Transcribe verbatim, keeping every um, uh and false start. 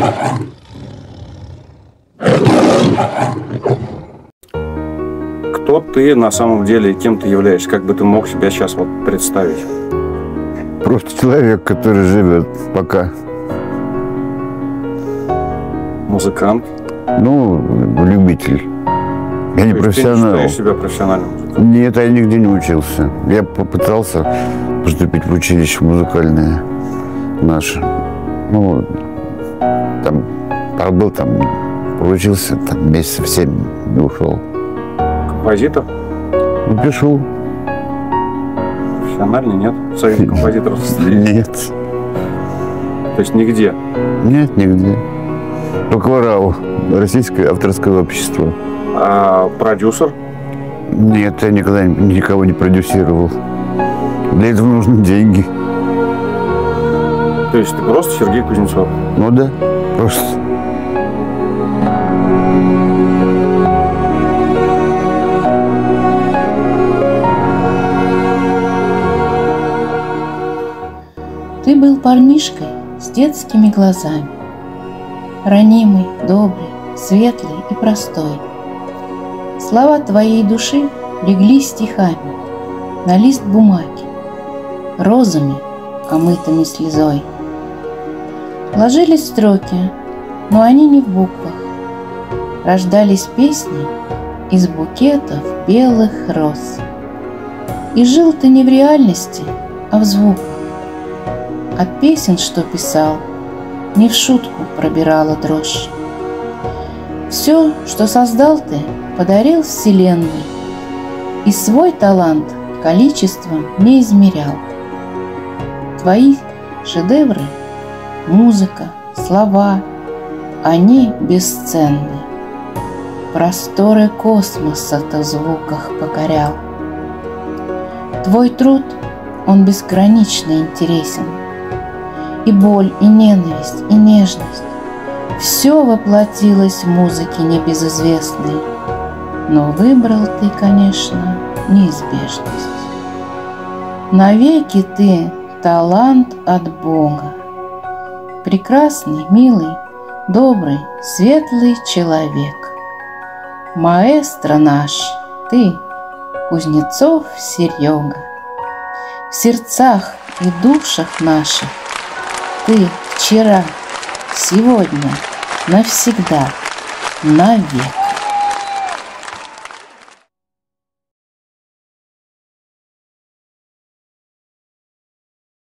Кто ты на самом деле и кем ты являешься? Как бы ты мог себя сейчас вот представить? Просто человек, который живет пока. Музыкант? Ну, любитель. Я не профессионал. Ты не считаешь себя профессиональным музыкантом? Нет, я нигде не учился. Я попытался поступить в училище музыкальное наше. Ну, там пробыл, там получился, там месяцев семь не ушел. Композитор? Ну, пишу. Профессиональный, нет? В Союзе композиторов состоит? Нет. То есть нигде? Нет, нигде. Только в РАО, Российское авторское общество. А продюсер? Нет, я никогда никого не продюсировал. Для этого нужны деньги. То есть ты просто Сергей Кузнецов? Ну да, просто. Ты был парнишкой с детскими глазами, ранимый, добрый, светлый и простой. Слова твоей души легли стихами на лист бумаги, розами, омытыми слезой. Ложились строки, но они не в буквах. Рождались песни из букетов белых роз. И жил ты не в реальности, а в звуках. От песен, что писал, не в шутку пробирала дрожь. Все, что создал ты, подарил вселенной, и свой талант количеством не измерял. Твои шедевры, музыка, слова, они бесценны. Просторы космоса ты в звуках покорял. Твой труд, он безгранично интересен. И боль, и ненависть, и нежность — все воплотилось в музыке небезызвестной. Но выбрал ты, конечно, неизбежность. Навеки ты талант от Бога. Прекрасный, милый, добрый, светлый человек. Маэстро наш, ты, Кузнецов Серега. В сердцах и душах наших ты вчера, сегодня, навсегда, навек.